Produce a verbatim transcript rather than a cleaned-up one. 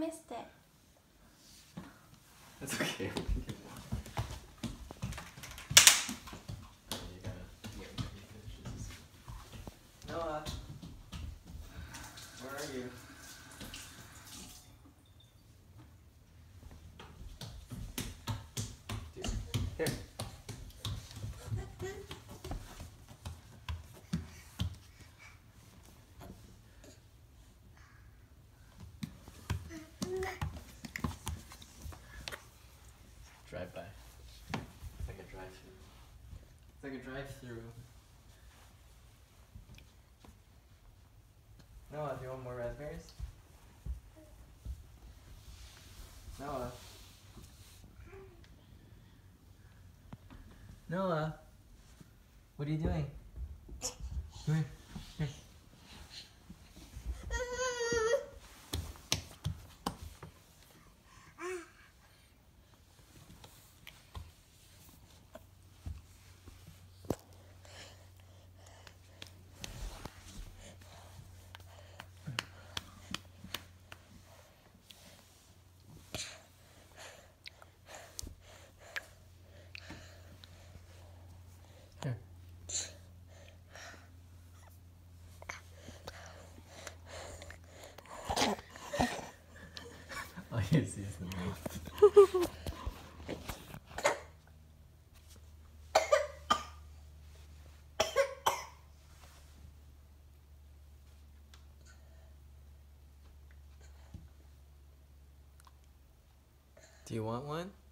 missed it. That's okay. Noah, where are you? Here. Drive by. It's like a drive-through. It's like a drive-through. Noah, do you want more raspberries? Noah. Noah. What are you doing? Come here. Here. Here. All you see is the mouth. Do you want one?